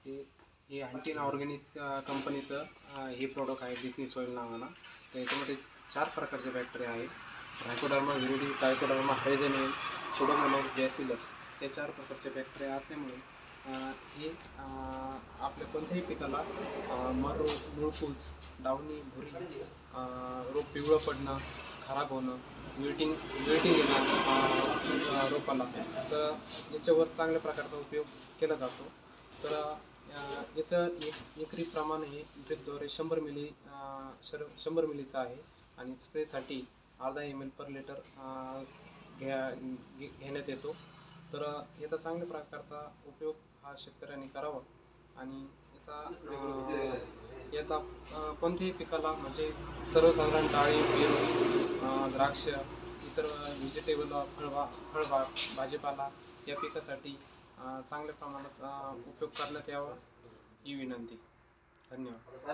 हे हे antenna organic कंपनीचं हे प्रोडक्ट आहे बिसनी सॉईल नावानं. तर याच्यामध्ये 4 प्रकारचे बॅक्टेरिया आहेत. Trichoderma viride, trichoderma harzianum, pseudomonas, bacillus हे 4 प्रकारचे बॅक्टेरिया असल्यामुळे हे आपल्या कोणत्याही पिकाला मर, मुळकूज, डावणी, भुरी, रोप पिवळं पडणं, खराब होणं, विल्टिंग येणं रोपाला, तर याच्यावर चांगल्या प्रकारचा उपयोग केला जातो. तर याचं एकरी प्रमाण हे ड्रिपद्वारे 100 मिली 100 मिलीचं आहे आणि स्प्रेसाठी अर्धा ml पर लिटर घेण्यात येतो. तर याचा चांगल्या प्रकारचा उपयोग हा शेतकऱ्यांनी करावा आणि याचा कोणत्याही पिकाला म्हणजे सर्वसाधारण डाळी, पेरू, द्राक्ष, इतर व्हेजिटेबल, फळबाग, भाजीपाला या पिकासाठी चांगल्या प्रमाणात उपयोग करण्यात यावा ही विनंती. धन्यवाद.